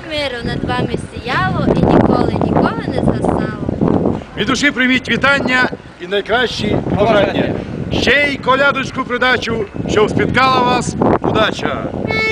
миру над вами сіяло і ніколи, ніколи не згасало. Від душі прийміть вітання і найкращі бажання. Ще й колядочку придачу, щоб спіткала вас удача.